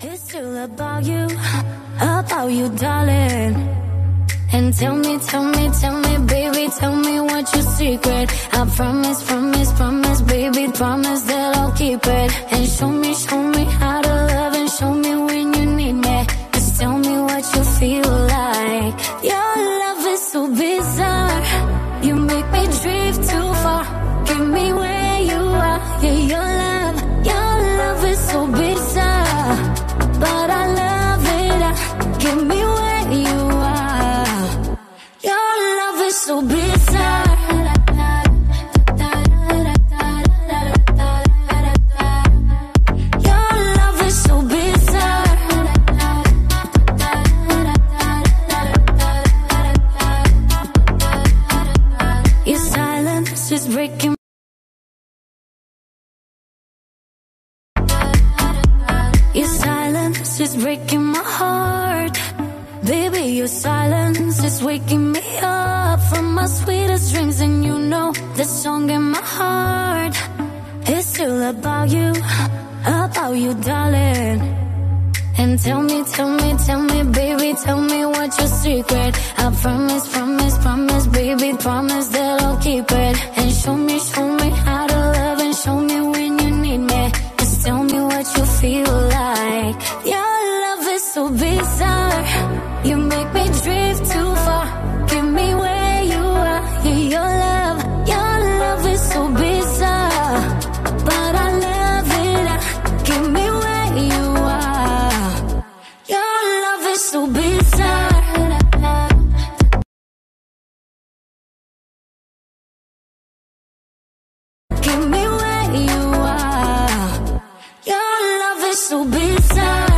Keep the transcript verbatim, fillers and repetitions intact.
It's still about you, about you, darling. And tell me, tell me, tell me, baby, tell me what's your secret. I promise, promise, promise, baby, promise that I'll keep it. And show me, show me how to love, and show me when you need me. Just tell me what you feel like. Your love is so bizarre, you make me drift too far. Give me where you are, yeah, your love, your love is so bizarre, but I love it. Give me where you are. Your love is so bizarre. Your love is so bizarre. Your silence is breaking. Your silence is breaking my heart. Baby, your silence is waking me up from my sweetest dreams. And you know the song in my heart, it's still about you, about you, darling. And tell me, tell me, tell me, baby, tell me what's your secret. I promise, promise, promise, baby, promise that I'll keep it. And show me, show me how to love, and show me when you need me. Just tell me what you feel like. Your love is so bizarre, you make me drift too far. Give me where you are, yeah, your love, your love is so bizarre, but I love it. Give me where you are. Your love is so bizarre. Give me where you are. Your love is so bizarre.